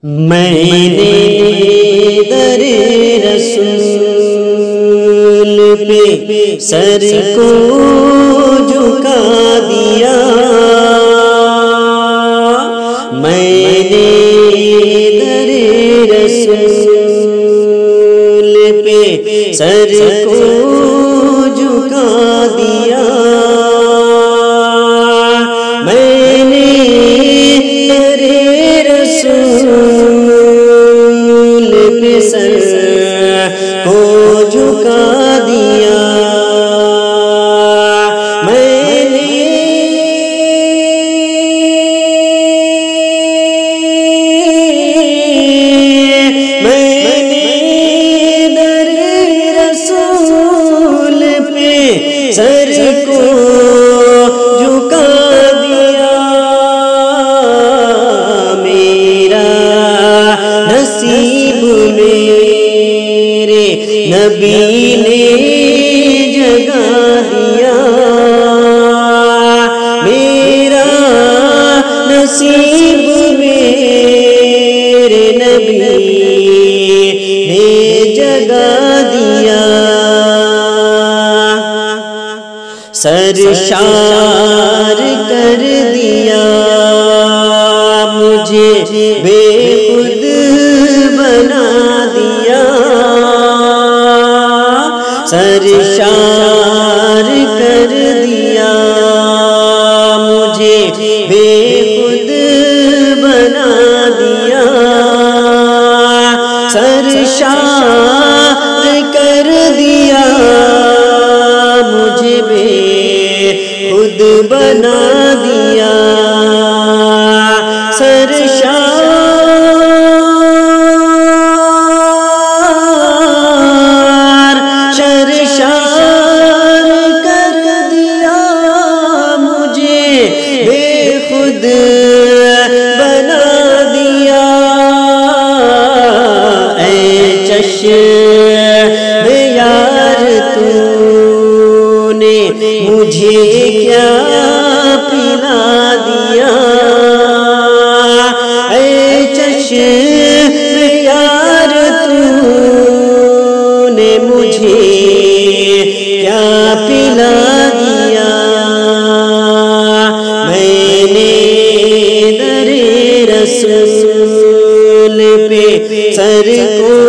میں نے در رسول پہ سر کو جھکا دیا، میں نے در رسول پہ سر کو جھکا دیا، میں نے در رسول پہ سر کو جھکا دیا، میں نے در رسول پہ سر کو جھکا دیا، میرا نصیب میرے نبی نے جگا دیا، میرا نصیب میرے نبی نے جگا دیا، سرشار کر دیا مجھے، بے خود بنا دیا، سرشار کر دیا مجھے، بے خود بنا دیا، سرشار کر دیا مجھے، بے خود بنا دیا، سرشار کر دیا مجھے، بے خود بنا دیا، اے چشم یار تو نے مجھے کیا پلا دیا، اے چشم یار تو نے مجھے کیا پلا دیا، میں نے در رسول پہ سر کو